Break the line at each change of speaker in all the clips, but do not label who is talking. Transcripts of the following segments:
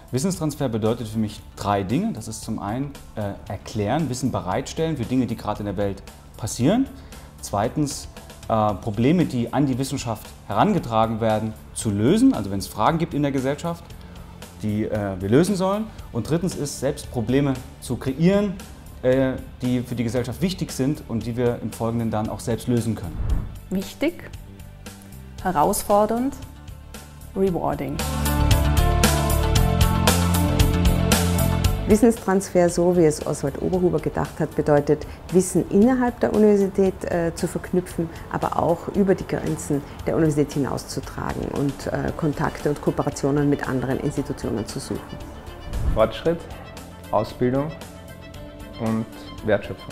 Wissenstransfer bedeutet für mich 3 Dinge. Das ist zum einen erklären, Wissen bereitstellen für Dinge, die gerade in der Welt passieren. Zweitens Probleme, die an die Wissenschaft herangetragen werden, zu lösen. Also wenn es Fragen gibt in der Gesellschaft, die wir lösen sollen. Und drittens ist, selbst Probleme zu kreieren, die für die Gesellschaft wichtig sind und die wir im Folgenden dann auch selbst lösen können.
Wichtig, herausfordernd, rewarding.
Wissenstransfer, so wie es Oswald Oberhuber gedacht hat, bedeutet, Wissen innerhalb der Universität zu verknüpfen, aber auch über die Grenzen der Universität hinauszutragen und Kontakte und Kooperationen mit anderen Institutionen zu suchen.
Fortschritt, Ausbildung und Wertschöpfung.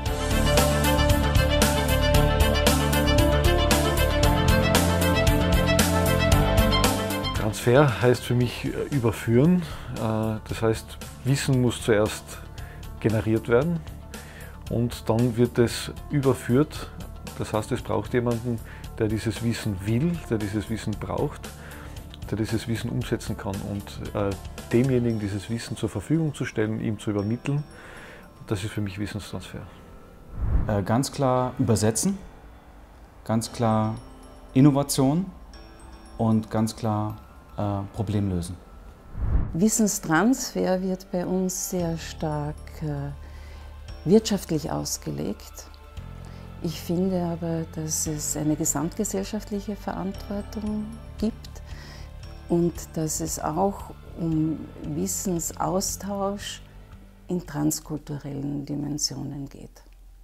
Transfer heißt für mich überführen, das heißt, Wissen muss zuerst generiert werden und dann wird es überführt. Das heißt, es braucht jemanden, der dieses Wissen will, der dieses Wissen braucht, der dieses Wissen umsetzen kann und demjenigen dieses Wissen zur Verfügung zu stellen, ihm zu übermitteln, das ist für mich Wissenstransfer.
Ganz klar übersetzen, ganz klar Innovation und ganz klar Problem lösen.
Wissenstransfer wird bei uns sehr stark wirtschaftlich ausgelegt. Ich finde aber, dass es eine gesamtgesellschaftliche Verantwortung gibt und dass es auch um Wissensaustausch in transkulturellen Dimensionen geht.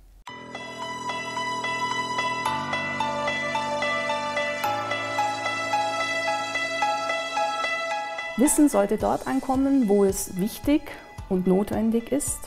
Wissen sollte dort ankommen, wo es wichtig und notwendig ist.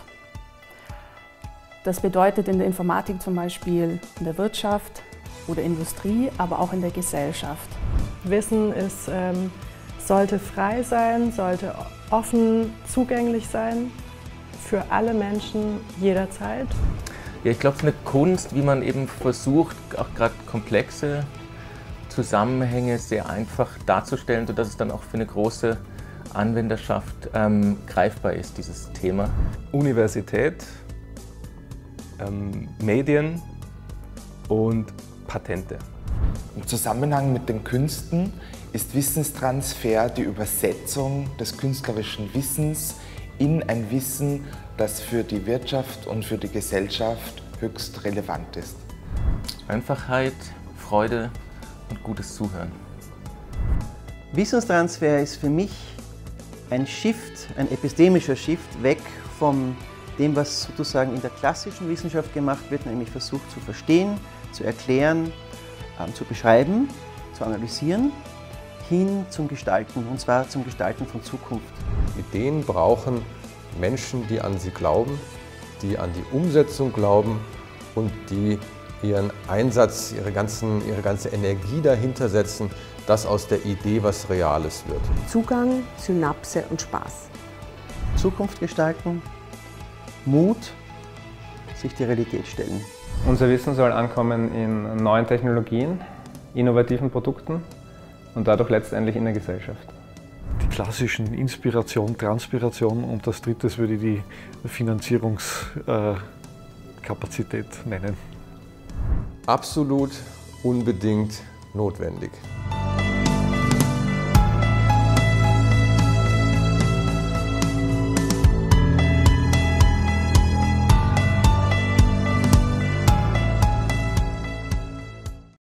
Das bedeutet in der Informatik zum Beispiel in der Wirtschaft oder Industrie, aber auch in der Gesellschaft.
Wissen sollte frei sein, sollte offen zugänglich sein für alle Menschen jederzeit.
Ja, ich glaube, es ist eine Kunst, wie man eben versucht, auch gerade komplexe Zusammenhänge sehr einfach darzustellen, sodass es dann auch für eine große Anwenderschaft greifbar ist, dieses Thema.
Universität, Medien und Patente.
Im Zusammenhang mit den Künsten ist Wissenstransfer die Übersetzung des künstlerischen Wissens in ein Wissen, das für die Wirtschaft und für die Gesellschaft höchst relevant ist.
Einfachheit, Freude und gutes Zuhören.
Wissenstransfer ist für mich ein Shift, ein epistemischer Shift, weg von dem, was sozusagen in der klassischen Wissenschaft gemacht wird, nämlich versucht zu verstehen, zu erklären, zu beschreiben, zu analysieren, hin zum Gestalten, und zwar zum Gestalten von Zukunft.
Ideen brauchen Menschen, die an sie glauben, die an die Umsetzung glauben und die ihren Einsatz, ihre ganze Energie dahinter setzen, dass aus der Idee was Reales wird.
Zugang, Synapse und Spaß.
Zukunft gestalten, Mut, sich die Realität stellen.
Unser Wissen soll ankommen in neuen Technologien, innovativen Produkten und dadurch letztendlich in der Gesellschaft.
Die klassischen Inspiration, Transpiration und das dritte würde ich die Finanzierungskapazität nennen.
Absolut unbedingt notwendig.